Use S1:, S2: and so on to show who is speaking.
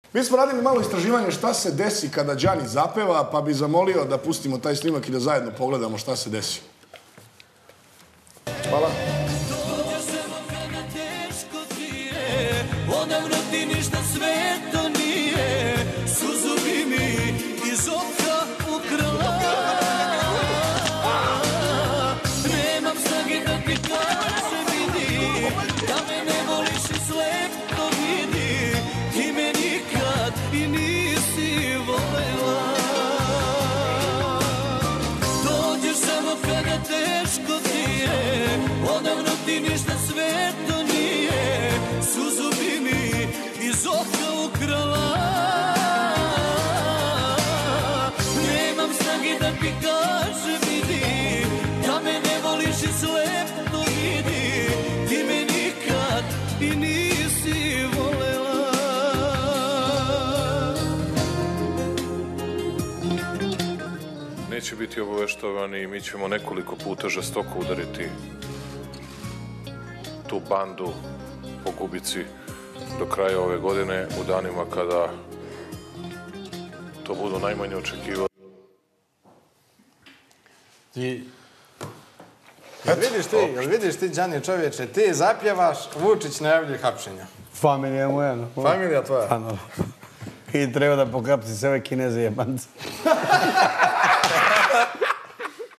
S1: Mi smo radili malo istraživanje šta se desi kada Đani zapeva, pa bi zamolio da pustimo taj snimak i da zajedno pogledamo šta se desi. Hvala.
S2: Odavno ti ništa sveto nije, suzu bi mi iz oka ukrala. Nemam snage da ti kažem vidi, da me ne voliš i slep to vidi. Ti me nikad i nisi volela. Dođeš samo kada teško ti je, odavno ti ništa sveto nije, suzu bi mi iz oka ukrala. Nemam snage da ti kažem vidi, da me ne voliš i slep to vidi. Ti me nikad i nisi volela.
S3: Neće biti obaveštovani, mi ćemo nekoliko puta žestoko udariti tu bandu po Gubici do kraja ove godine, u danima kada to budu najmanje očekivali.
S4: Jel vidiš ti, Đani čovječe, ti zapjevaš, Vučić najavljuje hapšenja.
S5: Familija moja, no.
S4: Familija tvoja?
S5: Pa no. I treba da pokapci sve ove Kineze jebance.